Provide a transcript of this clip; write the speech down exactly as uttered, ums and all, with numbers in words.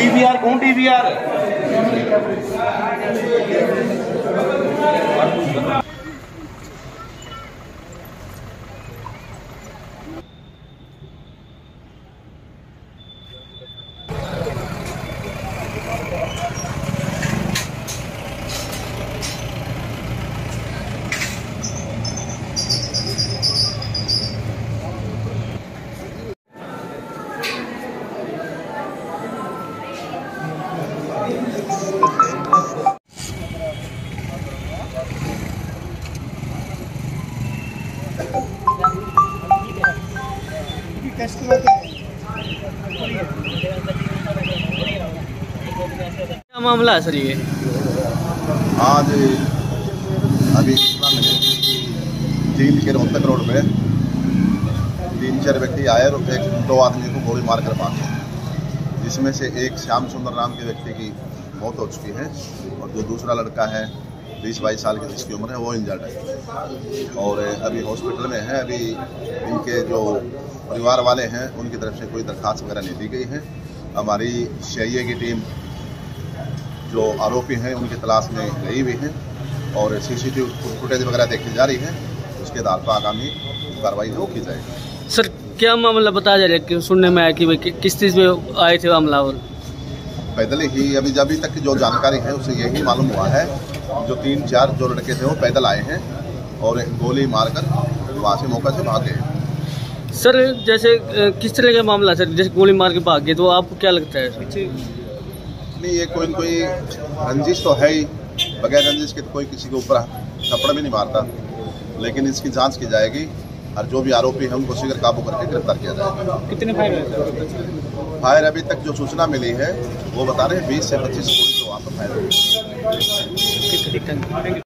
DVR कौन DVR क्या मामला है सर ये? आज अभी तीन के रोहतक रोड पे तीन चार व्यक्ति आए और एक दो आदमी को गोली मारकर मारे, जिसमें से एक श्याम सुंदर नाम के व्यक्ति की मौत हो चुकी है और जो दूसरा लड़का है बीस बाईस साल की जिसकी उम्र है वो इंजर्ड है और अभी हॉस्पिटल में है। अभी इनके जो परिवार वाले हैं उनकी तरफ से कोई दरखास्त वगैरह नहीं दी गई है। हमारी सीआईए की टीम जो आरोपी हैं उनकी तलाश में गई हुई है और सीसीटीवी फुटेज वगैरह देखी जा रही है, उसके आधार पर आगामी कार्रवाई वो की जाएगी। सर क्या मामला बताया जा रहा है कि सुनने में आया कि भाई किस चीज़ में आए थे हमलावर? पैदल ही अभी अभी तक जो जानकारी है उससे यही मालूम हुआ है जो तीन चार जो लड़के थे वो पैदल आए हैं और गोली मारकर वहाँ से मौका से भाग गए। सर जैसे किस तरह का मामला सर, जैसे गोली मार के भाग गए तो आपको क्या लगता है? नहीं, ये कोई कोई रंजिश तो है ही, बगैर रंजिश के तो कोई किसी के ऊपर थप्पड़ भी नहीं मारता, लेकिन इसकी जांच की जाएगी और जो भी आरोपी है उनको शीघ्र काबू करके गिरफ्तार किया जाएगा। कितने फायर है? फायर अभी तक जो सूचना मिली है वो बता रहे हैं बीस से पच्चीस गोली तो वहाँ पर फायर हुई।